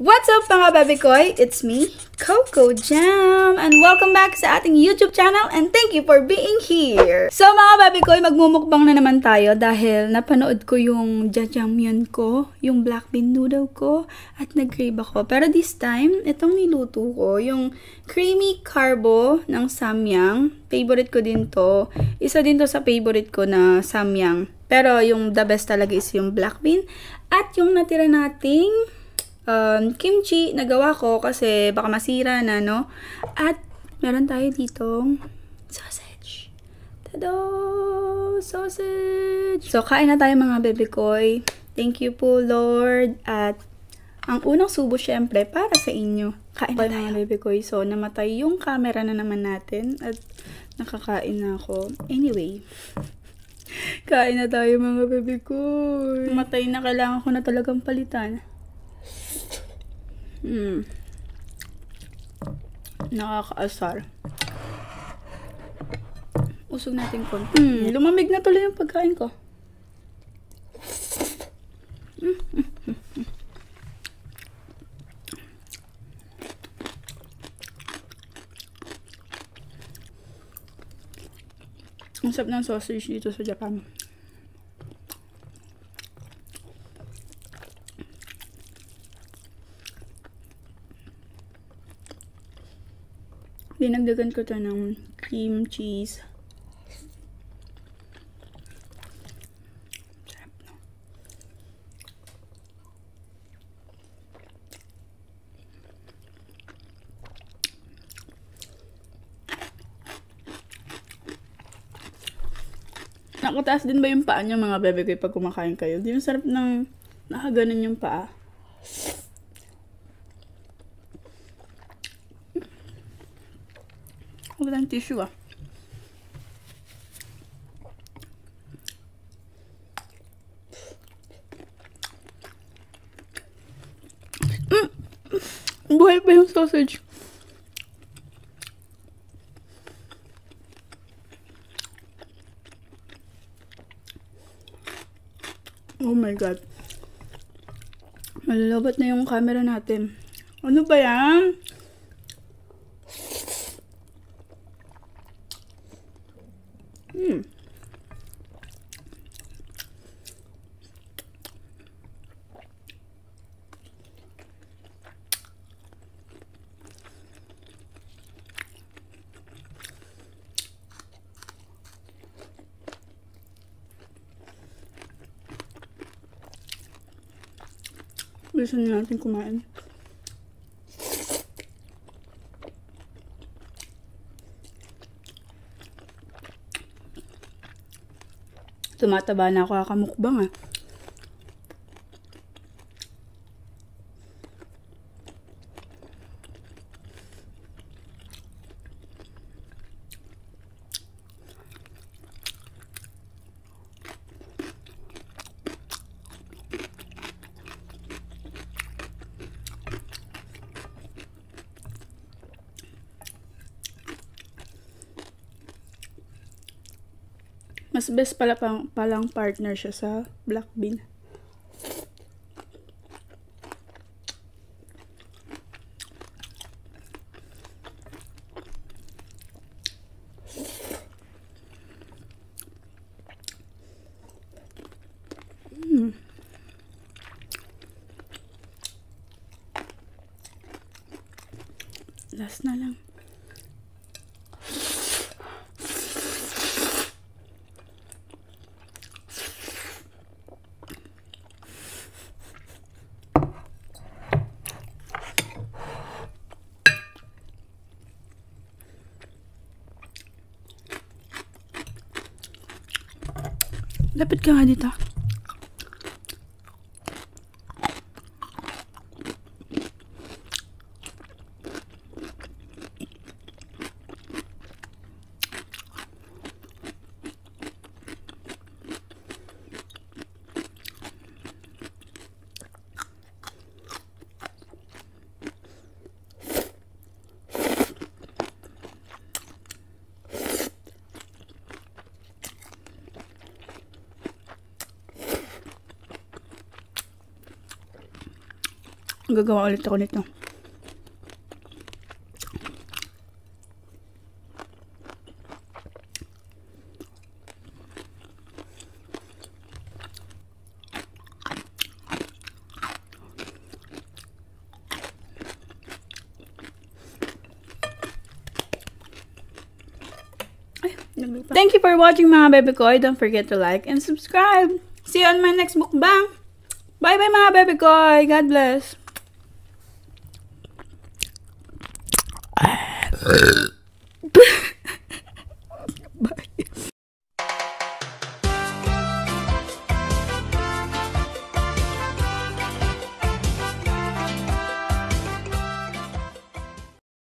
What's up mga babikoy? It's me, Cocojam, and welcome back sa ating YouTube channel and thank you for being here. So mga babikoy, magmumukbang na naman tayo dahil napanood ko yung jajangmyeon ko, yung black bean noodle ko, at nag-crave ako. Pero this time, itong niluto ko, yung creamy carbo ng Samyang. Favorite ko din to. Isa din to sa favorite ko na Samyang. Pero yung the best talaga is yung black bean. At yung natira nating kimchi, nagawa ko kasi baka masira na, no? At meron tayo ditong sausage. Tado! Sausage! So, kain na tayo mga bebikoy. Thank you po, Lord. At ang unang subo, syempre, para sa inyo. Kain na tayo mga bebikoy. So, namatay yung camera na naman natin. At nakakain na ako. Anyway, kain na tayo mga bebikoy. Namatay na, kailangan ko na talagang palitan. Nakakaasar. Usog natin konti. Lumamig na tuloy yung pagkain ko. Ang sarap ng sausage dito sa Japan. Dinagdagan ko to ng cream cheese. Sarap, no? Nakataas din ba yung paa niyo mga bebe ko pag kumakain kayo? Di yung sarap ng nakaganon yung paa. Walang tissue ah. Buhay pa yung sausage. Oh my God. Malalabat na yung camera natin. Ano ba yan? Gusto na natin kumain. Tumataba na ako kakamukbang ah. Mas best pala palang partner siya sa black bean. Last na lang. Lapit ka nga dito. Gagawa ulit ako nito. Thank you for watching mga bebe koy. Don't forget to like and subscribe. See you on my next mukbang. Bye bye mga bebe koy. God bless.